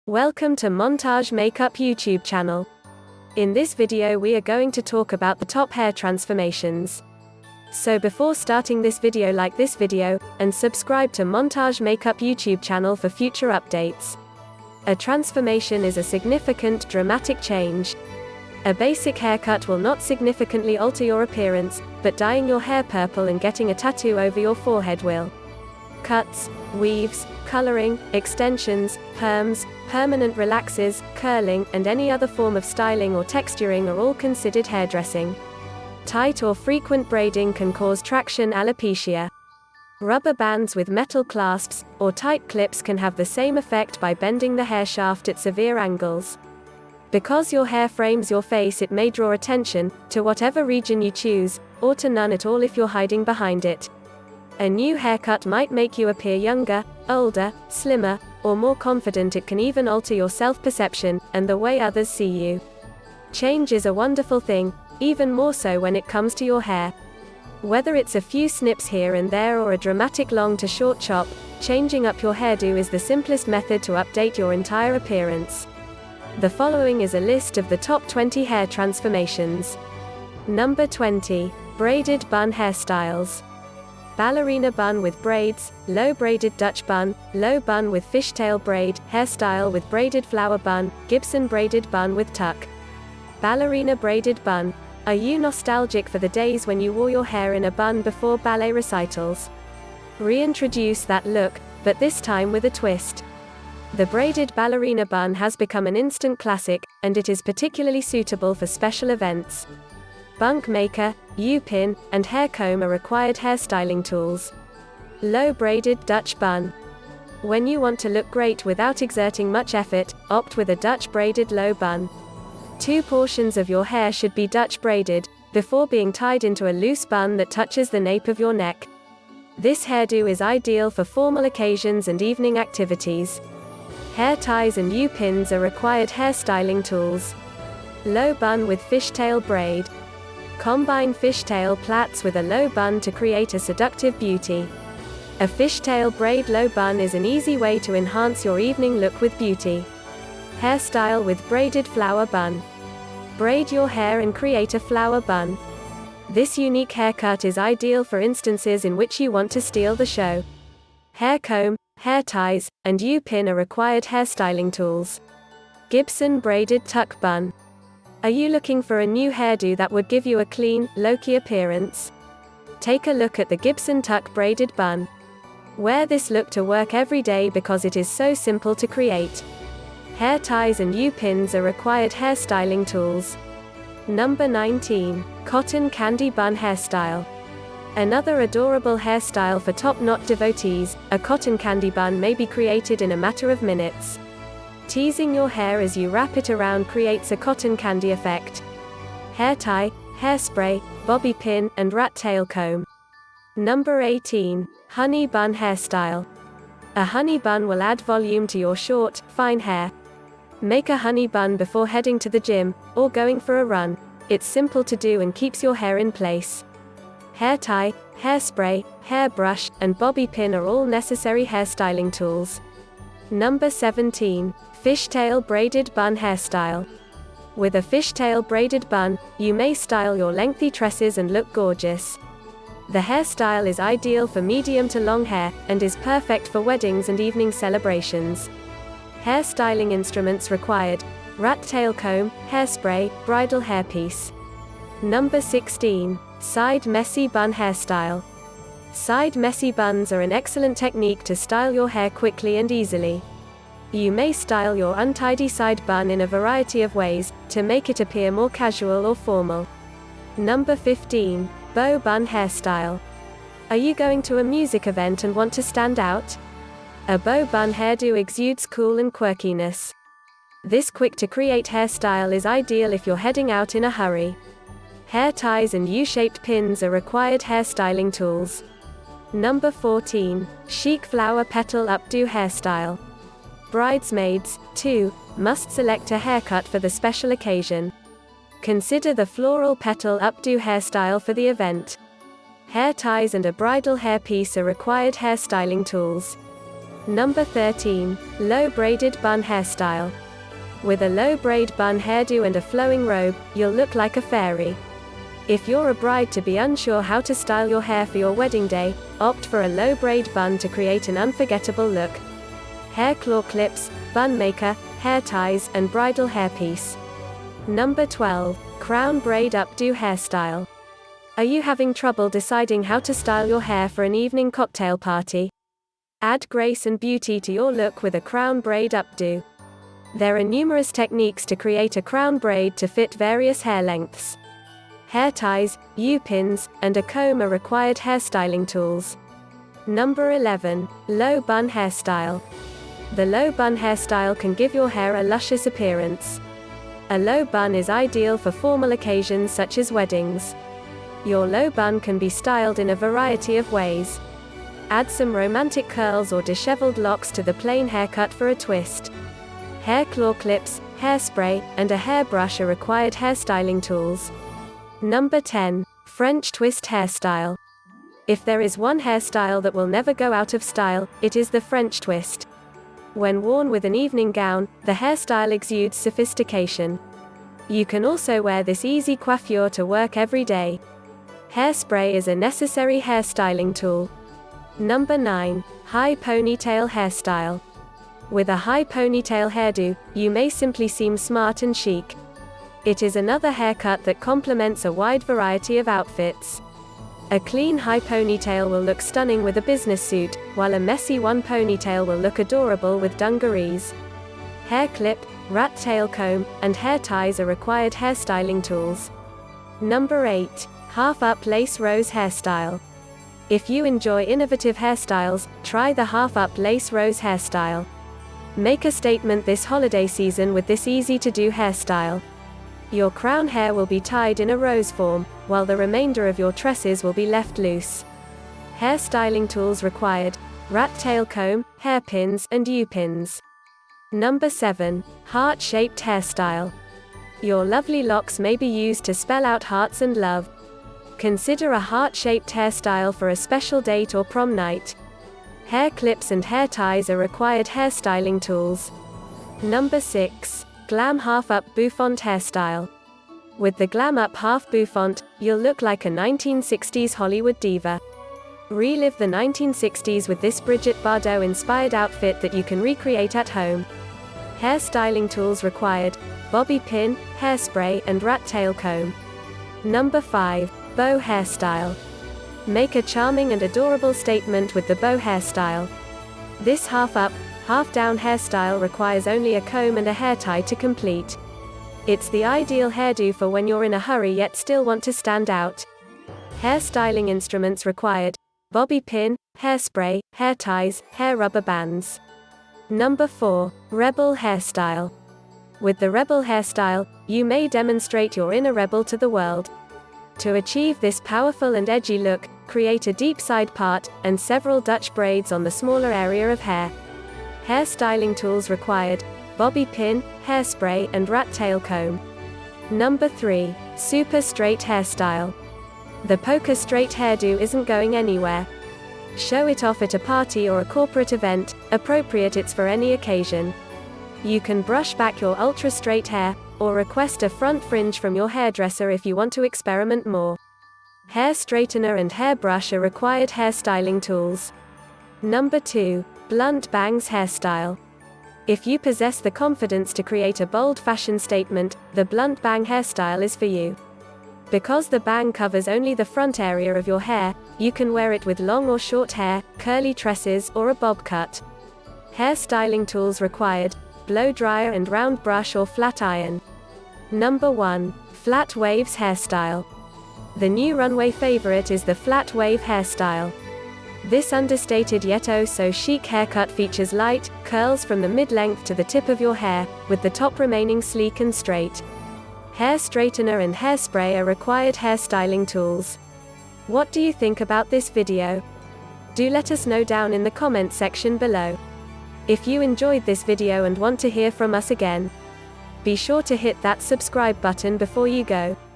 Welcome to Montage Makeup YouTube channel. In this video we are going to talk about the top hair transformations. So before starting this video, like this video, and subscribe to Montage Makeup YouTube channel for future updates. A transformation is a significant, dramatic change. A basic haircut will not significantly alter your appearance, but dyeing your hair purple and getting a tattoo over your forehead will. Cuts, weaves, coloring, extensions, perms, permanent relaxes, curling, and any other form of styling or texturing are all considered hairdressing. Tight or frequent braiding can cause traction alopecia. Rubber bands with metal clasps, or tight clips can have the same effect by bending the hair shaft at severe angles. Because your hair frames your face, it may draw attention to whatever region you choose, or to none at all if you're hiding behind it. A new haircut might make you appear younger, older, slimmer, or more confident. It can even alter your self-perception, and the way others see you. Change is a wonderful thing, even more so when it comes to your hair. Whether it's a few snips here and there or a dramatic long to short chop, changing up your hairdo is the simplest method to update your entire appearance. The following is a list of the top 20 hair transformations. Number 20. Braided bun hairstyles. Ballerina bun with braids, low braided Dutch bun, low bun with fishtail braid, hairstyle with braided flower bun, Gibson braided bun with tuck. Ballerina braided bun. Are you nostalgic for the days when you wore your hair in a bun before ballet recitals? Reintroduce that look, but this time with a twist. The braided ballerina bun has become an instant classic, and it is particularly suitable for special events. Bunk maker, U-pin, and hair comb are required hairstyling tools. Low braided Dutch bun. When you want to look great without exerting much effort, opt with a Dutch braided low bun. 2 portions of your hair should be Dutch braided, before being tied into a loose bun that touches the nape of your neck. This hairdo is ideal for formal occasions and evening activities. Hair ties and U-pins are required hairstyling tools. Low bun with fishtail braid. Combine fishtail plaits with a low bun to create a seductive beauty. A fishtail braid low bun is an easy way to enhance your evening look with beauty. Hairstyle with braided flower bun. Braid your hair and create a flower bun. This unique haircut is ideal for instances in which you want to steal the show. Hair comb, hair ties, and U-pin are required hairstyling tools. Gibson braided tuck bun. Are you looking for a new hairdo that would give you a clean, low-key appearance? Take a look at the Gibson tuck braided bun. Wear this look to work every day because it is so simple to create. Hair ties and U-pins are required hairstyling tools. Number 19. Cotton candy bun hairstyle. Another adorable hairstyle for top-knot devotees, a cotton candy bun may be created in a matter of minutes. Teasing your hair as you wrap it around creates a cotton candy effect. Hair tie, hairspray, bobby pin, and rat tail comb. Number 18. Honey bun hairstyle. A honey bun will add volume to your short, fine hair. Make a honey bun before heading to the gym, or going for a run. It's simple to do and keeps your hair in place. Hair tie, hairspray, hairbrush, and bobby pin are all necessary hairstyling tools. Number 17. Fishtail braided bun hairstyle. With a fishtail braided bun, you may style your lengthy tresses and look gorgeous. The hairstyle is ideal for medium to long hair, and is perfect for weddings and evening celebrations. Hairstyling instruments required: rat tail comb, hairspray, bridal hairpiece. Number 16. Side messy bun hairstyle. Side messy buns are an excellent technique to style your hair quickly and easily. You may style your untidy side bun in a variety of ways, to make it appear more casual or formal. Number 15. Bow bun hairstyle. Are you going to a music event and want to stand out? A bow bun hairdo exudes cool and quirkiness. This quick-to-create hairstyle is ideal if you're heading out in a hurry. Hair ties and U-shaped pins are required hairstyling tools. Number 14. Chic flower petal updo hairstyle. Bridesmaids, too, must select a haircut for the special occasion. Consider the floral petal updo hairstyle for the event. Hair ties and a bridal hairpiece are required hairstyling tools. Number 13. Low braided bun hairstyle. With a low braid bun hairdo and a flowing robe, you'll look like a fairy. If you're a bride to be unsure how to style your hair for your wedding day, opt for a low braid bun to create an unforgettable look. Hair claw clips, bun maker, hair ties, and bridal hairpiece. Number 12. Crown braid updo hairstyle. Are you having trouble deciding how to style your hair for an evening cocktail party? Add grace and beauty to your look with a crown braid updo. There are numerous techniques to create a crown braid to fit various hair lengths. Hair ties, U-pins, and a comb are required hairstyling tools. Number 11. Low bun hairstyle. The low bun hairstyle can give your hair a luscious appearance. A low bun is ideal for formal occasions such as weddings. Your low bun can be styled in a variety of ways. Add some romantic curls or disheveled locks to the plain haircut for a twist. Hair claw clips, hairspray, and a hairbrush are required hairstyling tools. Number 10. French twist hairstyle. If there is one hairstyle that will never go out of style, it is the French twist. When worn with an evening gown, the hairstyle exudes sophistication. You can also wear this easy coiffure to work every day. Hairspray is a necessary hairstyling tool. Number 9. High ponytail hairstyle. With a high ponytail hairdo, you may simply seem smart and chic. It is another haircut that complements a wide variety of outfits. A clean high ponytail will look stunning with a business suit, while a messy one ponytail will look adorable with dungarees. Hair clip, rat tail comb, and hair ties are required hairstyling tools. Number 8. Half-up lace rose hairstyle. If you enjoy innovative hairstyles, try the half-up lace rose hairstyle. Make a statement this holiday season with this easy-to-do hairstyle. Your crown hair will be tied in a rose form, while the remainder of your tresses will be left loose. Hairstyling tools required: rat tail comb, hairpins, and U-pins. Number 7. Heart-shaped hairstyle. Your lovely locks may be used to spell out hearts and love. Consider a heart-shaped hairstyle for a special date or prom night. Hair clips and hair ties are required hairstyling tools. Number 6. Glam half-up bouffant hairstyle. With the glam up half bouffant, you'll look like a 1960s Hollywood diva. Relive the 1960s with this Brigitte Bardot-inspired outfit that you can recreate at home. Hairstyling tools required: bobby pin, hairspray, and rat tail comb. Number 5. Bow hairstyle. Make a charming and adorable statement with the bow hairstyle. This half-up, half-down hairstyle requires only a comb and a hair tie to complete. It's the ideal hairdo for when you're in a hurry yet still want to stand out. Hairstyling instruments required: bobby pin, hairspray, hair ties, hair rubber bands. Number 4. Rebel hairstyle. With the rebel hairstyle, you may demonstrate your inner rebel to the world. To achieve this powerful and edgy look, create a deep side part, and several Dutch braids on the smaller area of hair. Hairstyling tools required: bobby pin, hairspray, and rat tail comb. Number 3. Super straight hairstyle. The poker straight hairdo isn't going anywhere. Show it off at a party or a corporate event, appropriate it's for any occasion. You can brush back your ultra straight hair, or request a front fringe from your hairdresser if you want to experiment more. Hair straightener and hairbrush are required hairstyling tools. Number 2. Blunt bangs hairstyle. If you possess the confidence to create a bold fashion statement, the blunt bang hairstyle is for you. Because the bang covers only the front area of your hair, you can wear it with long or short hair, curly tresses, or a bob cut. Hairstyling tools required: blow dryer and round brush or flat iron. Number 1. Flat waves hairstyle. The new runway favorite is the flat wave hairstyle. This understated yet oh so chic haircut features light curls from the mid-length to the tip of your hair, with the top remaining sleek and straight. Hair straightener and hairspray are required hairstyling tools. What do you think about this video? Do let us know down in the comment section below. If you enjoyed this video and want to hear from us again, be sure to hit that subscribe button before you go.